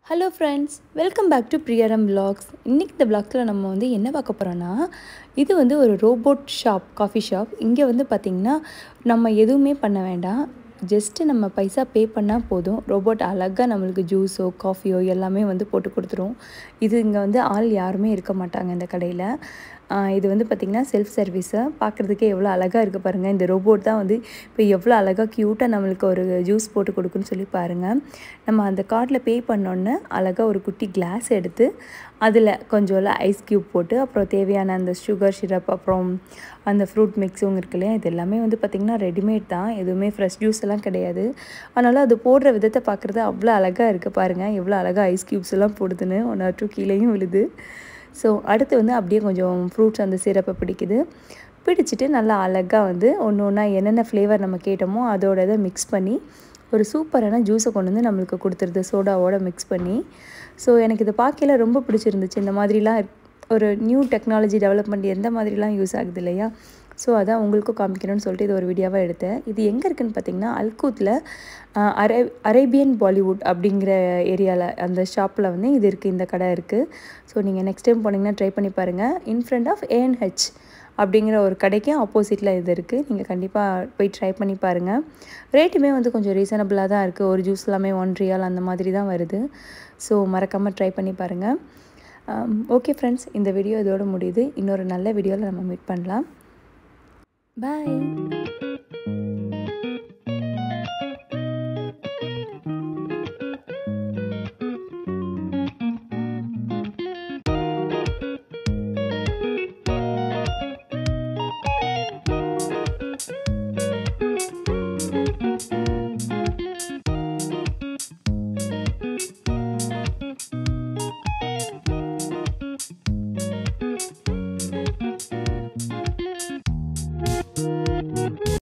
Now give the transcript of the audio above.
Hello friends, welcome back to Priyaram vlogs. இன்னைக்கு இந்த vlogல நம்ம வந்து என்ன பார்க்க போறோம்னா இது வந்து ஒரு ரோபோட் ஷாப் காஃபி ஷாப். இங்க வந்து பாத்தீங்கன்னா நம்ம எதுவுமே பண்ண வேண்டாம். ஜஸ்ட் நம்ம பைசா பே பண்ணா போதும். ரோபோட் அழகா நமக்கு ஜூஸோ காஃபியோ எல்லாமே வந்து போட்டு கொடுத்துரும். இது இங்க வந்து ஆள் யாருமே இருக்க மாட்டாங்க இந்த கடையில. இது வந்து பாத்தீங்கன்னா செல்ஃப் சர்வீஸ். பார்க்கிறதுக்கே எவ்வளவு அழகா இருக்கு பாருங்க. இந்த ரோபோட் தான் வந்து இப்போ எவ்வளவு அழகா கியூட்டா நமக்கு ஒரு ஜூஸ் போட்டு கொடுக்குன்னு சொல்லி பாருங்க. நம்ம அந்த கார்ட்ல பே பண்ணோனே அழகா ஒரு குட்டி கிளாஸ் எடுத்து அதில் கொஞ்சோல ஐஸ் கியூப் போட்டு அப்புறம் தேவையான அந்த சுகர் சிரப் அப்புறம் அந்த ஃப்ரூட் மிக்ஸும் இருக்கு இல்லையா, இது எல்லாமே வந்து பார்த்திங்கன்னா ரெடிமேட் தான், எதுவுமே ஃப்ரெஷ் ஜூஸ் எல்லாம் கிடையாது. அதனால் அது போடுற விதத்தை பார்க்குறது அவ்வளோ அழகாக இருக்குது பாருங்கள். எவ்வளோ அழகாக ஐஸ் க்யூப்ஸ் எல்லாம் போடுதுன்னு 1 or 2 கீழேயும் விழுது. ஸோ அடுத்து வந்து அப்படியே கொஞ்சம் ஃப்ரூட்ஸ் அந்த சிரப்பை பிடிச்சிட்டு நல்லா அழகாக வந்து ஒன்று ஒன்றா என்னென்ன ஃப்ளேவர் நம்ம கேட்டோமோ அதோட இதை மிக்ஸ் பண்ணி ஒரு சூப்பரான ஜூஸை கொண்டு வந்து நம்மளுக்கு கொடுத்துருது சோடாவோட மிக்ஸ் பண்ணி. ஸோ எனக்கு இதை பார்க்கல ரொம்ப பிடிச்சிருந்துச்சு. இந்த மாதிரிலாம் ஒரு நியூ டெக்னாலஜி டெவலப்மெண்ட் எந்த மாதிரிலாம் யூஸ் ஆகுது இல்லையா, ஸோ அதான் உங்களுக்கும் காமிக்கணும்னு சொல்லிட்டு இது ஒரு வீடியோவாக எடுத்தேன். இது எங்கே இருக்குதுன்னு பார்த்தீங்கன்னா அல்கூத்தில் அரேபியன் பாலிவுட் அப்படிங்கிற ஏரியாவில் அந்த ஷாப்பில் வந்து இது இருக்குது, இந்த கடை இருக்குது. ஸோ நீங்கள் நெக்ஸ்ட் டைம் போனீங்கன்னா ட்ரை பண்ணி பாருங்கள். இன் ஃப்ரண்ட் ஆஃப் ANH அப்படிங்கிற ஒரு கடைக்கு ஆப்போசிட்டில் இது இருக்குது. நீங்கள் கண்டிப்பாக போய் ட்ரை பண்ணி பாருங்கள். ரேட்டுமே வந்து கொஞ்சம் ரீசனபிளாக தான் இருக்குது. ஒரு ஜூஸ் எல்லாமே 1 ரியால் அந்த மாதிரி தான் வருது. ஸோ மறக்காமல் ட்ரை பண்ணி பாருங்கள். ஓகே ஃப்ரெண்ட்ஸ், இந்த வீடியோ இதோட முடியுது. இன்னொரு நல்ல வீடியோவில் நம்ம மீட் பண்ணலாம். பாய்.